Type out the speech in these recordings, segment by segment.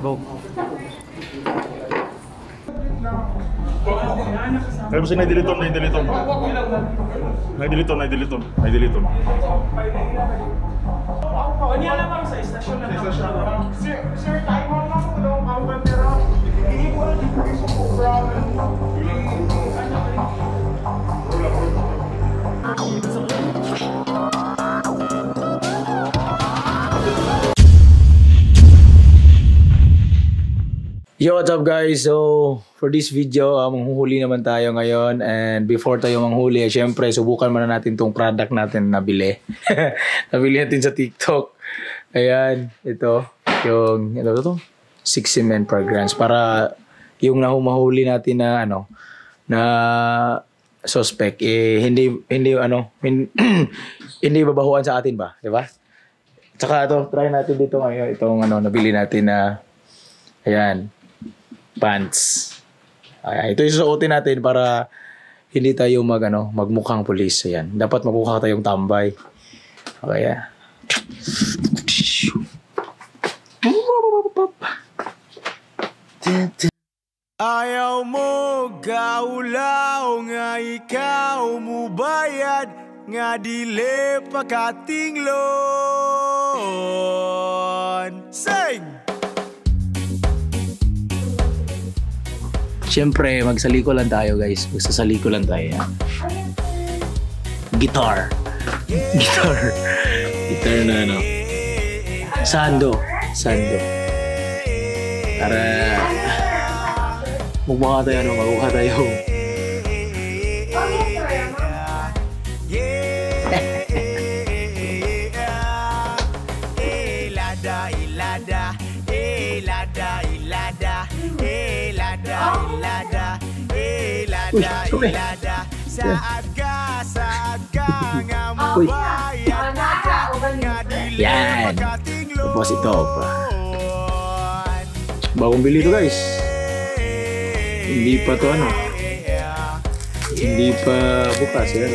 Go. Kaya mo siya naidiliton. Kanya lang bang sa istasyon na lang? Sir, tayo mo lang kung anong kaungan pero hindi ko alam yung problem. Yo, what's up guys? So, for this video, manghuhuli naman tayo ngayon. And before tayo manghuli, syempre, subukan muna natin tong product natin na nabili. Nabili natin sa TikTok. Ayan, ito. Yung, ito to? 60 men per grams. Para yung mahuli natin na, na suspect, hindi babahuan sa atin ba? Diba? Tsaka ito, try natin dito ngayon. Itong, nabili natin na, ayan, pants. Ay, ito yung susuotin natin para hindi tayo magmukhang pulis. Ayan. Dapat magmukha tayong tambay. Okay. Ayaw mo gaulaw nga ikaw mo bayad nga dili pakatinglon. Sing! Siyempre, magsaliko lang tayo guys. Magsasaliko lang tayo. Yan. Guitar na Sando. Para magmukha tayo. Saat ka nga mabayad nga dili pakatinglon. Tapos ito pa. Bagong bili to guys. Hindi pa to Hindi pa bukas yan.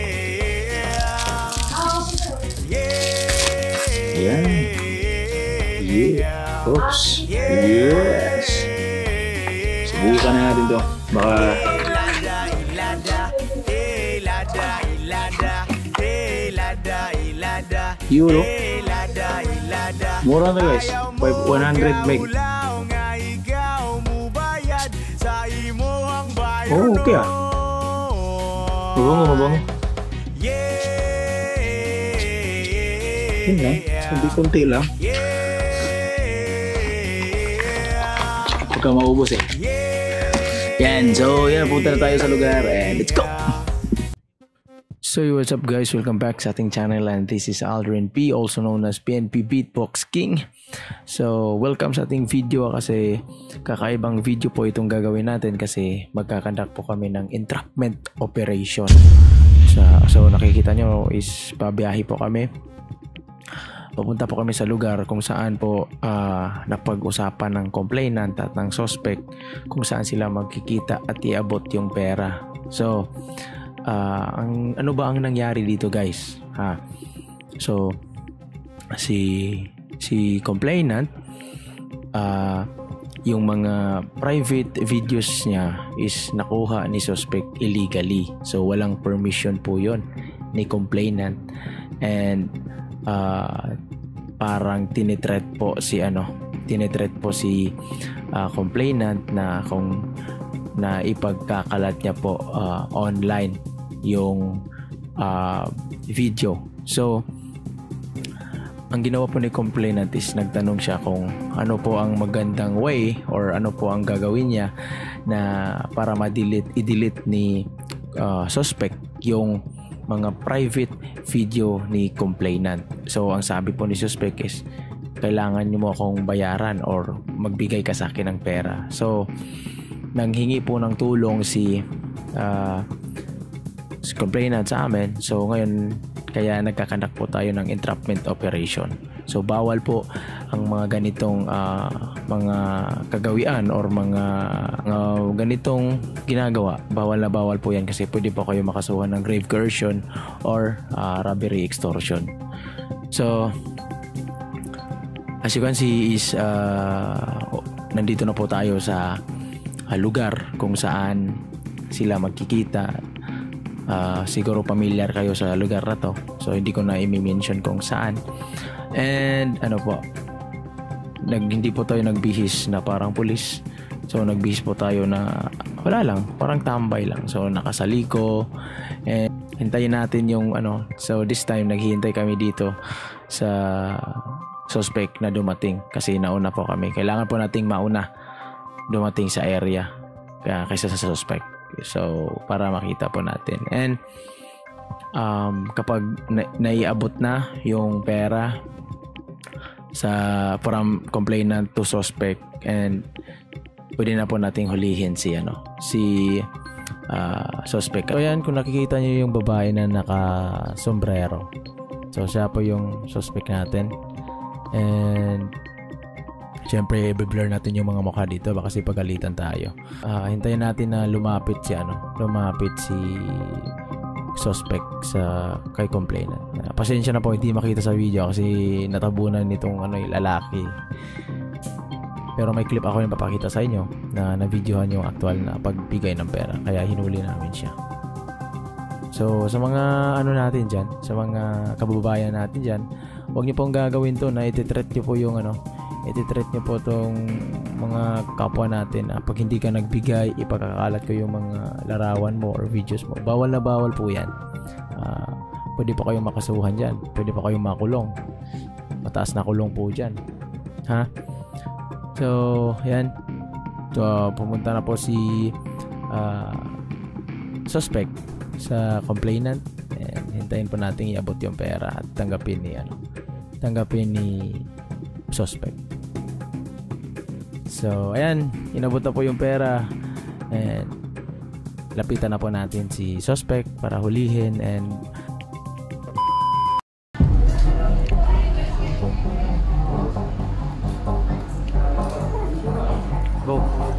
Yan. Yeah. Oops. Yes. Subukan na natin to. Baka Euro. Mura na guys. 100 meg. Oh, okay ah. Mabango. Yun lang. Kunti lang. Huwag ka maubos eh. Yan. So, yan. Punta na tayo sa lugar. And let's go! So what's up guys, welcome back sa ating channel and this is Aldrin P, also known as PNP Beatbox King. So welcome sa ating video kasi kakaibang video po itong gagawin natin kasi magkakandak po kami ng entrapment operation. So nakikita nyo is pabiyahe po kami. Papunta po kami sa lugar kung saan po napag-usapan ng complainant at ng suspect kung saan sila magkikita at iabot yung pera. So ano ba ang nangyari dito guys? So si complainant, yung mga private videos niya is nakuha ni suspect illegally. So walang permission po yon ni complainant. And parang tinitreat po si complainant na na ipagkakalat niya po online yung video. So ang ginawa po ni complainant is nagtanong siya kung ano po ang magandang way or ano po ang gagawin niya na para i-delete ni suspect yung mga private video ni complainant. So ang sabi po ni suspect is kailangan niyo mo akong bayaran or magbigay ka sa akin ng pera. So nanghingi po ng tulong si complainant sa amin. So ngayon kaya nagkakandak po tayo ng entrapment operation. So bawal po ang mga ganitong mga kagawian or mga ganitong ginagawa. Bawal na bawal po yan kasi pwede po kayo makasuhan ng grave coercion or robbery extortion. So as you can see is nandito na po tayo sa lugar kung saan sila magkikita. Siguro familiar kayo sa lugar na to, so hindi ko na i-mention kung saan. And ano po, hindi po tayo nagbihis na parang pulis. So nagbihis po tayo na wala lang, parang tambay lang. So nakasaliko, and hintayin natin yung ano. So this time naghihintay kami dito sa suspect na dumating kasi nauna po kami. Kailangan po nating mauna dumating sa area kaysa sa suspect. So para makita po natin. And kapag naiabot na yung pera sa from complainant to suspect, and pwede na po nating hulihin si suspect. So yan, kung nakikita niyo yung babae na naka-sombrero, so siya po yung suspect natin. And syempre i-blur natin yung mga mukha dito baka kasi pagalitan tayo. Hintayin natin na lumapit si suspect sa kay complainant. Pasensya na po, hindi makita sa video kasi natabunan nitong lalaki. Pero may clip ako yung papakita sa inyo na na-videohan yung actual na pagbigay ng pera, kaya hinuli namin siya. So sa mga natin dyan, sa mga kababayan natin dyan, huwag niyo pong gagawin to na iti-threat niyo po yung iti-threat niyo po tong mga kapwa natin na pag hindi ka nagbigay, ipakakalat ko yung mga larawan mo or videos mo. Bawal na bawal po yan. Pwede pa kayong makasuhan dyan, pwede pa kayong makulong, mataas na kulong po dyan, ha? So yan, so pumunta na po si suspect sa complainant, and hintayin po natin iabot yung pera at tanggapin ni suspect. So ayan, inabot na po yung pera, and lapitan na po natin si suspect para hulihin. And go.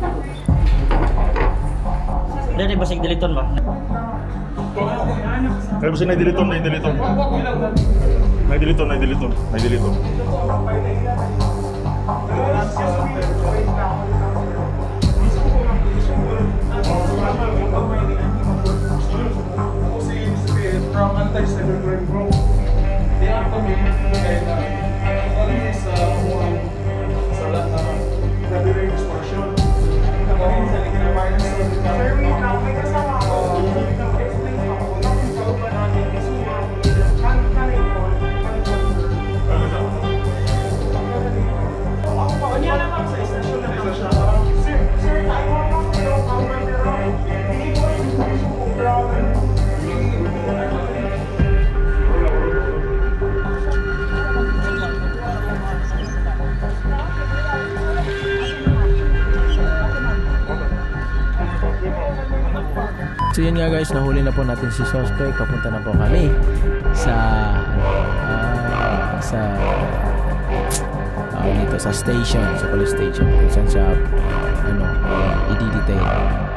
Dali basig diliton ba? Kaya basig na diliton. From anti-cybercrime group, they are committed sa lahat ng gathering extortion. Kapag sa likin ng may kasama ako, explain ako, nakikita ba natin kasi ako pa, kanya naman sa istasyon na siya. Sir, tayo lang pero hindi ko yung problem. so yun nga guys, nahuli na po natin si suspect. Papunta na po kami sa dito sa station, sa police station kung saan siya i-detail.